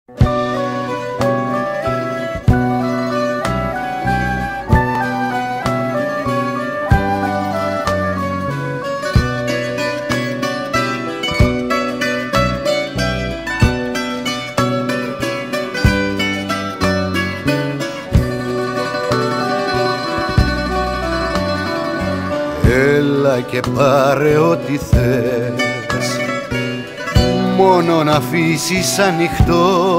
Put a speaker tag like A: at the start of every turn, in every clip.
A: Έλα και πάρε ό,τι θες, μόνο να αφήσεις ανοιχτό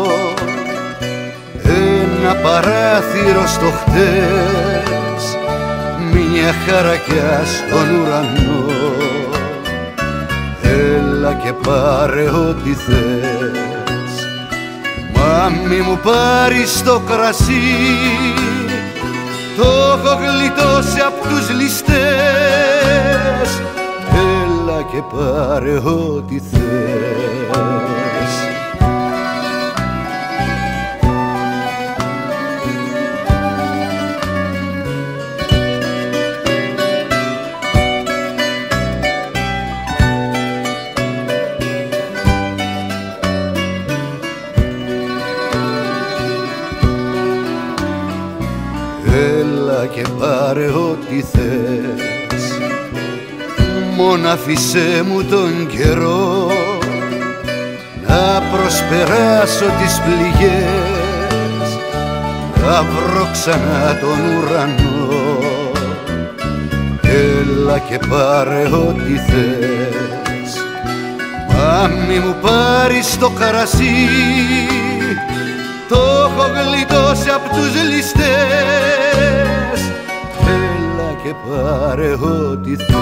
A: ένα παράθυρο στο χτες, μια χαρακιά στον ουρανό. Έλα και πάρε ό,τι θες, μα μη μου πάρεις το κρασί, το έχω γλιτώσει απ' τους ληστές. Έλα και πάρε ό,τι θες. Έλα και πάρε ό,τι θες, μόνο άφησέ μου τον καιρό να προσπεράσω τις πληγές, να βρω ξανά τον ουρανό. Έλα και πάρε ό,τι θες, μα μη μου πάρεις το κρασί, το έχω γλιτώσει απ' τους ληστές. Έλα και πάρε ό,τι θες.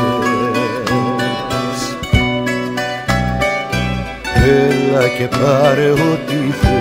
A: Έλα και πάρε ό,τι θες.